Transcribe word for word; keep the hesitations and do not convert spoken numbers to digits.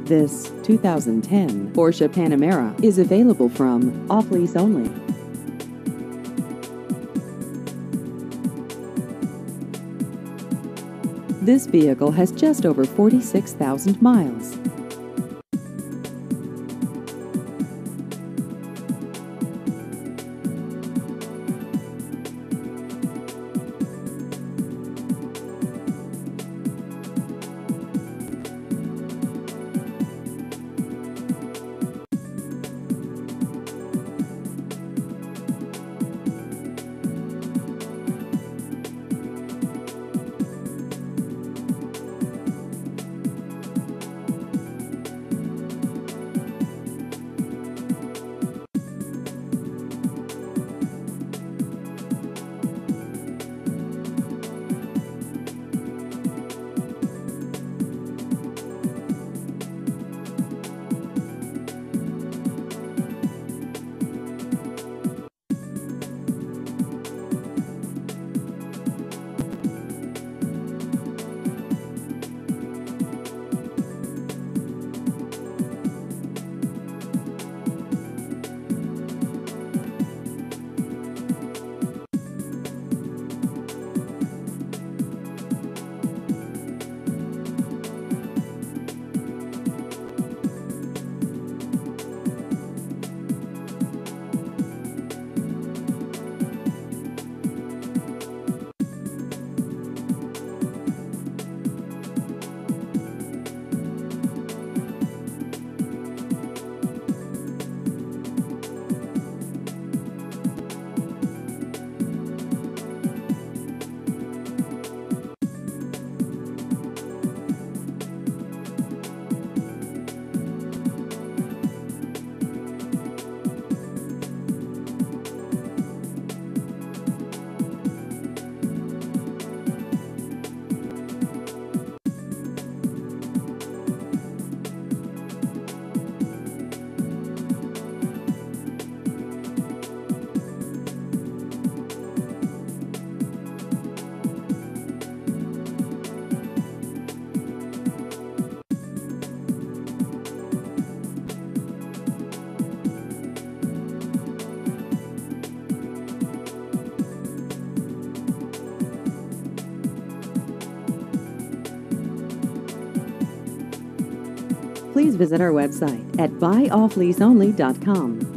This two thousand ten Porsche Panamera is available from Off Lease Only. This vehicle has just over forty-six thousand miles. Please visit our website at buy off lease only dot com.